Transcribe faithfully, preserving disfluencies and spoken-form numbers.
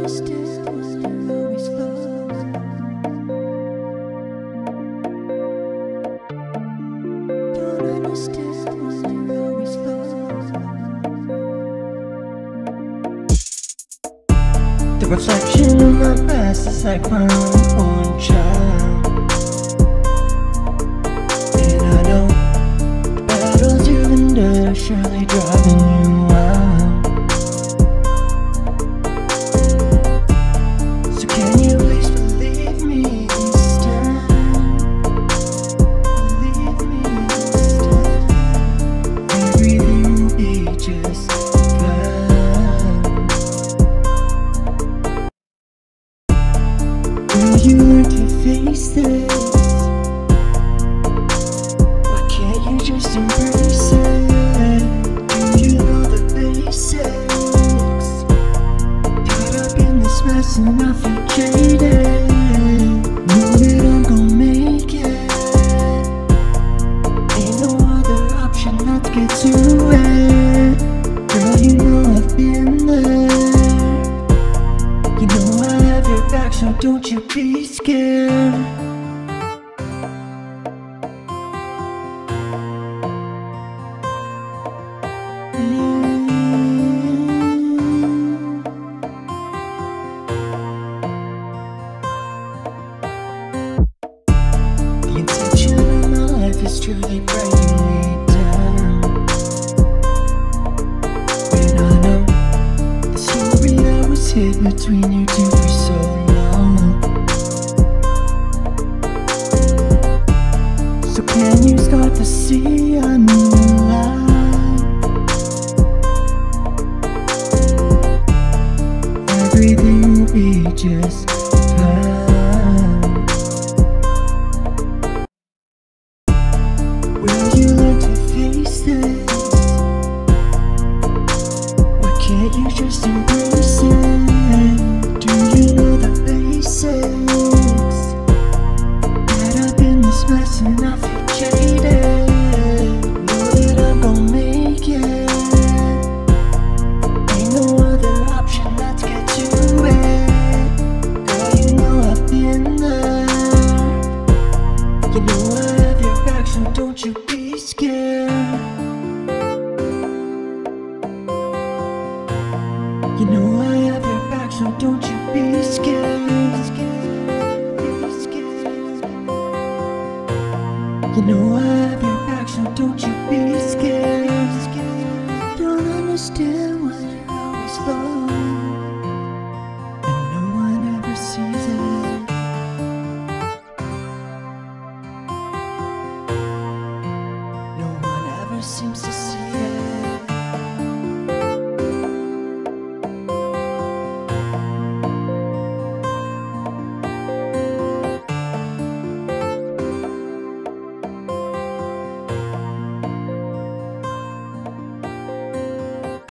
understand why you're always lost. Don't understand why you're always lost. The reflection of my past is like my unborn child, and I know the battles you've endured are surely driving you wild. So can you please believe me this time? Believe me this time. Everything will be just fine. Will you learn to face this? Why can't you just embrace it? Do you know the basics? Caught up in this mess and I feel jaded. Know that I'm gon' make it. Ain't no other option, let's get to it. Girl, you know I've been there. You know I have your back, so don't you be scared. The inception of my life is truly breaking me down, and I know the story that was hid between you two for so long. So can you start to see a new light? Everything will be just fine. Will you learn to face this? Why can't you just embrace it? Do you know the basics? Caught up in this mess and I feel jaded. Know that I'm gon' make it. Ain't no other option, let's get to it. Girl, you know I've been there. You know I have your back, so don't you be scared. You know I have your back, so don't you be scared. You know I